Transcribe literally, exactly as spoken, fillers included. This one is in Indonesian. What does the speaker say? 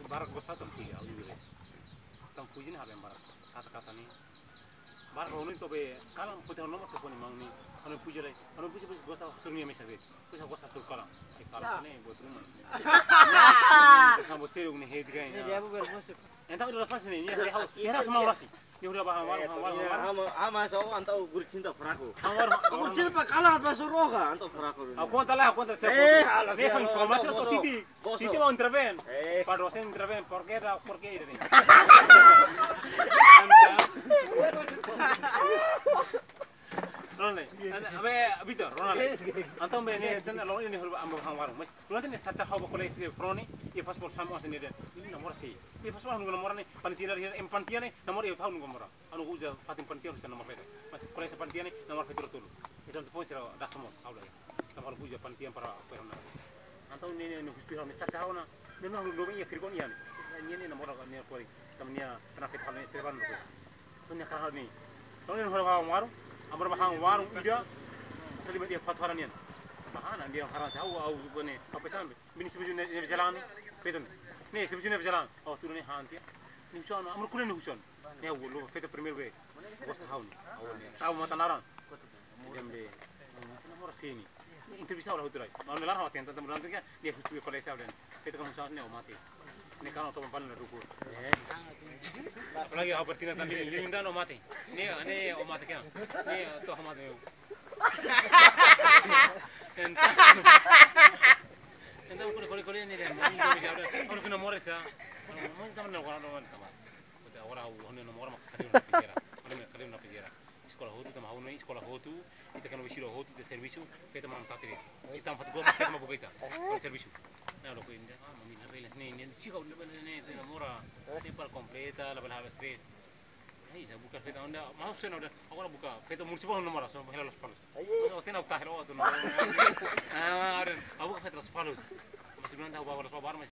barak gosta tam puji au yure tam puji ni haben barak kata kata ni barak onu to be kalam puti ono to poni mangni onu puji re onu puji puji gosta surni me sabe puji gosta sur kalam ai kalam ne bot rumah sambo ceru ni he dikai Ini dia bukan masuk. entah udah lepas ni ni hari hau era semua orasi ni udah bahang warung warung Ama ama so antau gur cinta fraku. warung Gur cinta pa kalah pa suroga antau fraku. aku entah lah aku entah siapa Eh, ala dia fan dia, komas boso, atau boso. titi Boso. titi mau interven Eh. para dosen interven por qué era por qué ini Ronald, abe Victor, Ronald. Antum be ne tanda lo ini hul ambo hang warung. Mas, lo tanda chatta hawa kolej de froni, e passport samo asen de. Ini nomor si. E passport anu nomor ne, panitia ri em pantia ne, nomor e tahu nomor. Anu uja patin pantia usa nomor beda. Mas, kolej pantia ne, nomor fitur tulu. Itu untuk sira da samo awla ya. Nomor uja pantia para perona. Antum ne ne gusti ne chatta hawa na, ne no lo be e firgon yani. Ni ne nomor ne ko tamnia kana fit hal ne esteban ko. Tunya ka ni. Lo ne hol warung. Amar bahang warung ida tali dia fatwaran yan bahana dia haran sa au au ne apa sambe bini sebuju ne jalan ni feton ne sebuju ne jalan oh tu ne han tia ni hujan amar kulen hujan ne au lo feto primer be bos haun au mata naran jambe nomor sini intervista ora huturai mau nelar hawa tenta temuran dia dia hutu kolej sa den feto kan hujan ne o mati ne kan to pampal ruku apalagi aku bertindak tadi linda no mati ne ne o mati kan ne to hamad eu entah entah kule kule kule ni deh mau ini jauh deh kalau kena mores ya mau teman nak orang orang teman kita orang orang ni orang mak kalian nak pijera kalian kalian nak pijera sekolah hotu teman haun ni sekolah hotu kita kan wisiro hotu de servisu kita mang tatiri kita empat gol kita mau buka kita kalau servisu nah lo kuinda mami nak beli ni ni chico ni ni ni mora timpal completa la bala street Hey, saya buka feta onda, mau saya onda, aku nak buka feta municipal nomor asal bahela los palos. Aku tena buka hero tu nomor. Ah, ada, aku buka feta los palos. Masih belum tahu bawa los palos, masih